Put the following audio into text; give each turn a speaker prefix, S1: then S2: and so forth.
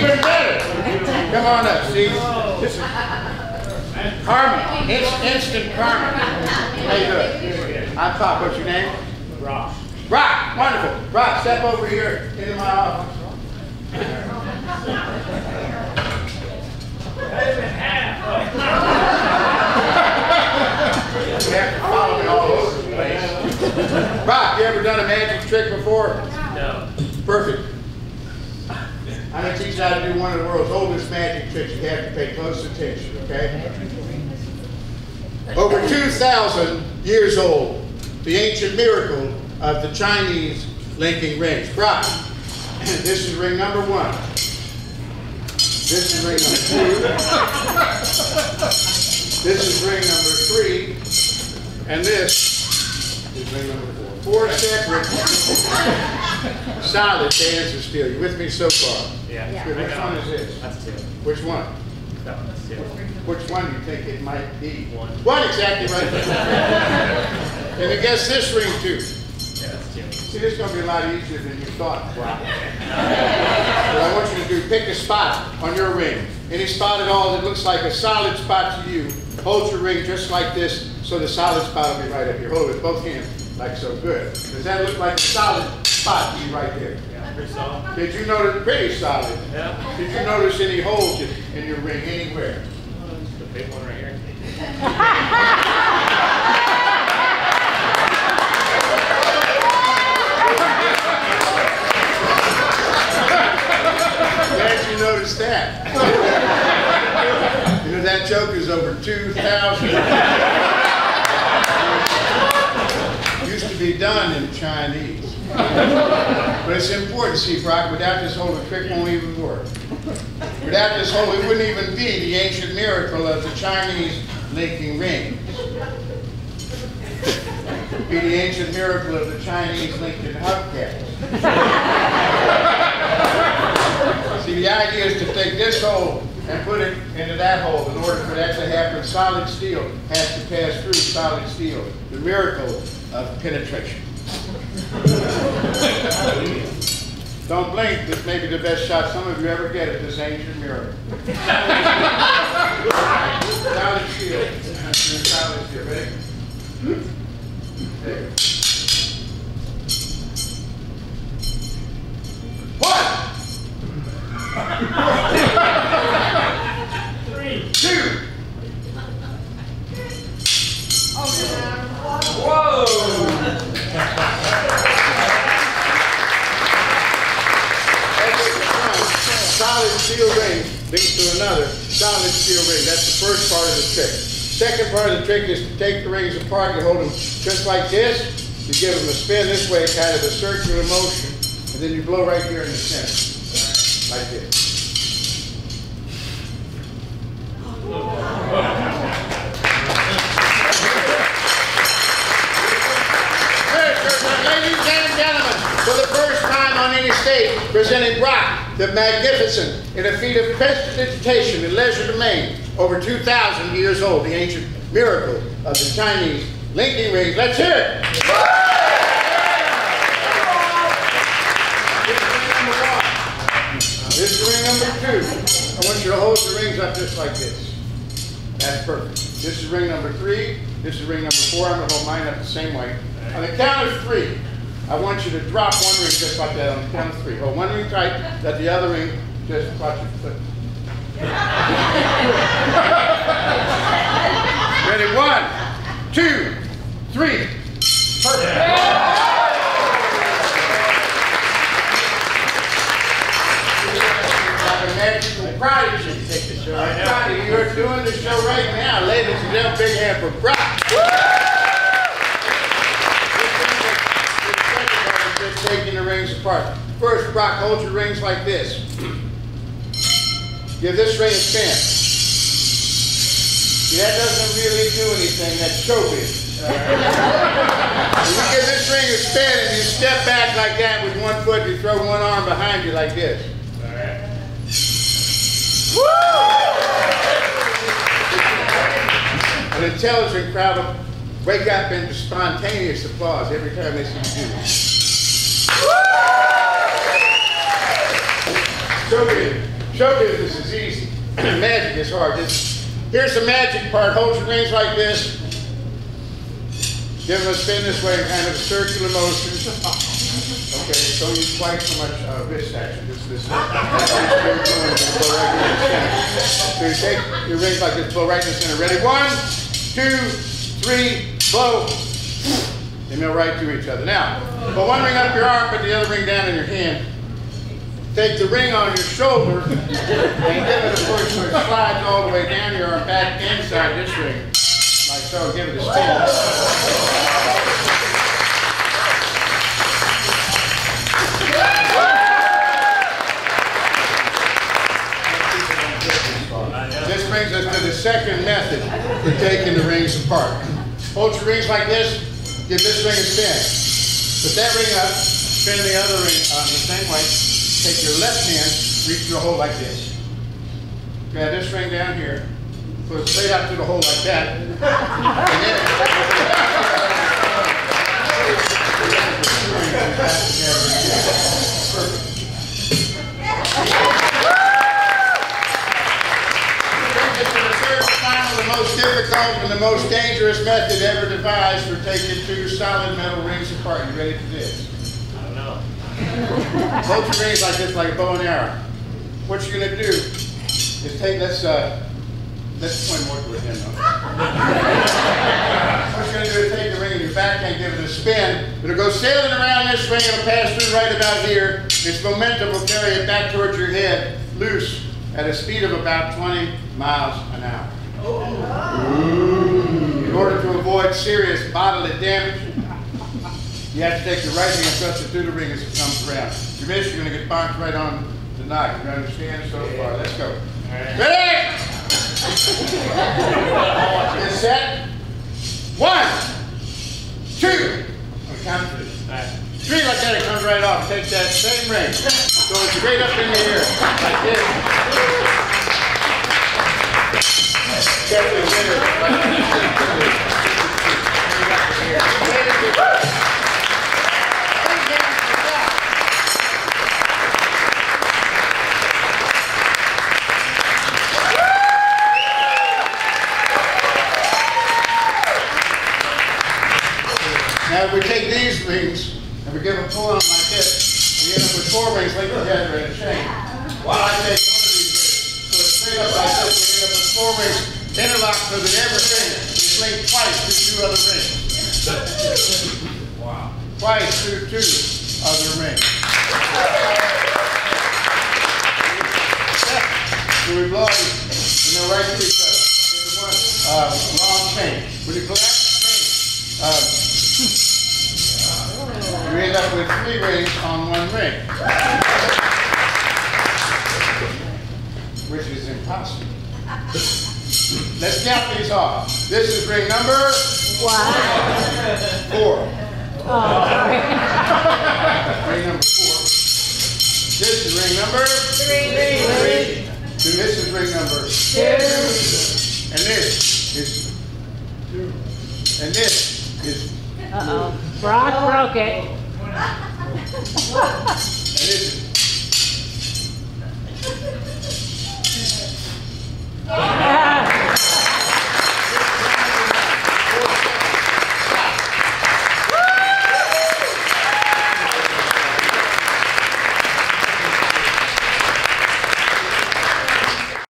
S1: Even better. Come on up, see? This is karma. Instant karma. How you doing? I'm Pop. What's your name?
S2: Brock.
S1: Brock. Wonderful. Brock, step over here into my office. You have to follow me all over the place. Brock, you ever done a magic trick before?
S2: No.
S1: Perfect. I'm going to teach you how to do one of the world's oldest magic tricks. You have to pay close attention, okay? Over 2,000 years old, the ancient miracle of the Chinese linking rings. Brock, this is ring number 1. This is ring number 2. This is ring number 3. And this is ring number 4. 4 separate solid bands of steel. You with me so far?
S2: Yeah.
S1: Good. Which one is this?
S2: That's 2.
S1: Which one?
S2: That one, that's 2.
S1: Which one do you think it might be?
S2: 1.
S1: 1, exactly right. And you guess this ring too.
S2: Yeah, that's 2.
S1: See, this is going to be a lot easier than you thought. Wow. What I want you to do, pick a spot on your ring. Any spot at all that looks like a solid spot to you, hold your ring just like this, so the solid spot will be right up here. Hold it with both hands, like so. Good. Does that look like a solid spot to you right there?
S2: Yeah, pretty solid.
S1: Did you notice? Pretty solid.
S2: Yeah.
S1: Did you notice any holes in your ring anywhere?
S2: The big one right here.
S1: Glad you noticed that. You know, that joke is over 2,000. Used to be done in Chinese. But it's important, see, Brock, without this hole, the trick won't even work. Without this hole, it wouldn't even be the ancient miracle of the Chinese linking rings. It would be the ancient miracle of the Chinese linking hubcaps. See, the idea is to take this hole and put it into that hole. In order for that to happen, solid steel has to pass through solid steel. The miracle of penetration. Don't blink. This may be the best shot some of you ever get at this ancient miracle. Solid steel. Solid steel. Ready? There. 1.
S2: 3.
S1: 2.
S2: Whoa!
S1: Solid steel ring leads to another solid steel ring. That's the first part of the trick. Second part of the trick is to take the rings apart. You hold them just like this. You give them a spin this way, kind of a circular motion, and then you blow right here in the center, like this. Ladies and gentlemen, for the first time on any stage, presenting Brock, the magnificent, in a feat of prestidigitation in legerdemain, over 2,000 years old, the ancient miracle of the Chinese linking rings. Let's hear it. This is ring number 1. This is ring number 2. I want you to hold the rings up just like this. That's perfect. This is ring number 3. This is ring number 4. I'm going to hold mine up the same way. On the count of 3, I want you to drop one ring just like that on the count of 3. Hold one ring tight, let the other ring just watch it flip. Ready? 1, 2, 3. Perfect. Like a magical prodigy.
S2: Take the show right now.
S1: You're doing the show right now, ladies and gentlemen. Big hand for Brock. Taking the rings apart. First, Brock, hold your rings like this. Give this ring a spin. See, that doesn't really do anything. That's showbiz. You give this ring a spin and you step back like that with one foot. You throw one arm behind you like this.
S2: All right.
S1: Woo! An intelligent crowd will wake up into spontaneous applause every time they see you do this. Show me. Show business is easy. Magic is hard. Here's the magic part. Hold your rings like this. Give them a spin this way, kind of a circular motion. Okay, don't use quite so much wrist action. Just this. So you take your rings like this, blow right in the center. Ready? 1, 2, 3, blow. They mill right to each other. Now, put one ring up your arm, put the other ring down in your hand. Take the ring on your shoulder and give it a push so it slides all the way down your arm, back inside this ring. Like so, give it a spin. This brings us to the second method for taking the rings apart. Hold your rings like this, give this ring a spin. Put that ring up, spin the other ring the same way. Take your left hand, reach through a hole like this. Grab this ring down here, put it straight out through the hole like that. And the most difficult and the most dangerous method ever devised for taking two solid metal rings apart. You ready for this?
S2: I don't know.
S1: Hold your rings like this, like a bow and arrow. What you're going to do is take, let's point more toward him though. What you're going to do is take the ring in your backhand, give it a spin. It'll go sailing around this ring, it'll pass through right about here. Its momentum will carry it back towards your head, loose, at a speed of about 20 miles an hour. In order to avoid serious bodily damage, you have to take the right hand and thrust it through the ring as it comes around. If you miss, you're going to get bonked right on the knife. You understand so far? Let's go. Ready? Get set. 1, 2. I'm count to 3 like that. It comes right off. Take that same ring. Go straight up in the air like this. Now if we take these rings and we give them a pull on them like this, we end up with 4 rings linked together in a chain. While I take one of these rings, put it straight up like this, we end up with 4 rings interlocked so that every ring is linked twice through 2 other rings. Wow. Twice through 2 other rings. So we blow it, and they're right to each other. Into one long chain. When you collapse the chain, you end up with 3 rings on 1 ring. Which is impossible. Let's count these off. This is ring number 4. Ring number 4. This is ring number 3. And this is ring number 2. And this is 2. And this is
S3: Brock broke it.